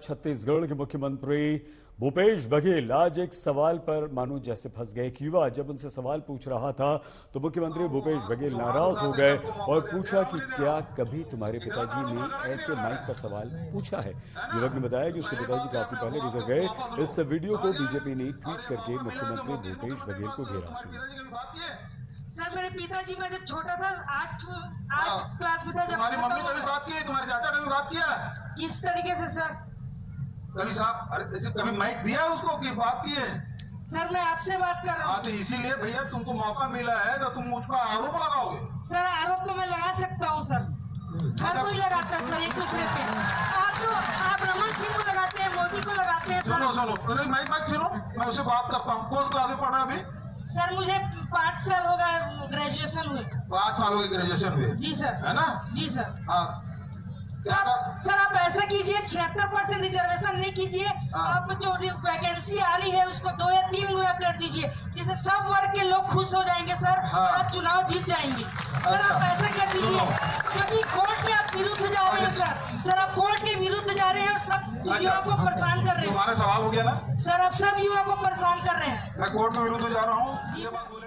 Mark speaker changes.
Speaker 1: छत्तीसगढ़ के मुख्यमंत्री भूपेश बघेल आज एक सवाल पर मानो जैसे फंस गए। एक युवा जब उनसे सवाल पूछ रहा था तो मुख्यमंत्री भूपेश बघेल नाराज हो गए और पूछा कि क्या कभी तुम्हारे पिताजी ने ऐसे माइक पर सवाल पूछा है। युवक ने बताया कि उसके पिताजी काफी पहले गुजर गए। इस वीडियो को बीजेपी ने ट्वीट करके मुख्यमंत्री भूपेश बघेल को घेरा।
Speaker 2: सर मेरे पिताजी में जब छोटा था आठ क्लास में था, जब
Speaker 3: तुम्हारी मम्मी कभी बात की है, तुम्हारे चाचा कभी बात किया?
Speaker 2: किस तरीके से सर?
Speaker 3: कभी साहब अरे कभी माइक दिया उसको कि बात की है?
Speaker 2: सर मैं आपसे बात कर रहा हूँ।
Speaker 3: तो इसीलिए भैया तुमको मौका मिला है तो तुम मुझ पर आरोप लगाओगे।
Speaker 2: सर आरोप तो मैं लगा सकता हूँ सर, हर कोई लगाता है सर एक दूसरे पे। आप रमन सिंह को लगाते हैं, मोदी को लगाते हैं।
Speaker 3: सुनो माइक सुनो, मैं उससे बात करता हूँ। कौन क्लास में पढ़ रहा है अभी?
Speaker 2: सर मुझे 5 साल हो गए ग्रेजुएशन हुए।
Speaker 3: 5 साल हो गए ग्रेजुएशन हुए?
Speaker 2: जी सर।
Speaker 3: है ना?
Speaker 2: जी सर।
Speaker 3: हाँ
Speaker 2: सर आप ऐसा कीजिए, 76% रिजर्वेशन नहीं कीजिए। आप जो वैकेंसी आ रही है उसको 2 या 3 गुना कर दीजिए, जिससे सब वर्ग के लोग खुश हो जाएंगे सर। आप चुनाव जीत जाएंगे सर। आप ऐसा कर दीजिए, क्योंकि कोर्ट के आप विरुद्ध जा रहे हैं सर। आप कोर्ट के विरुद्ध जा रहे हैं और सब युवाओं को परेशान कर रहे हैं।
Speaker 3: तुम्हारा सवाल हो गया ना
Speaker 2: सर? आप सब युवाओं को परेशान कर रहे हैं।
Speaker 3: मैं कोर्ट के विरुद्ध जा रहा हूँ।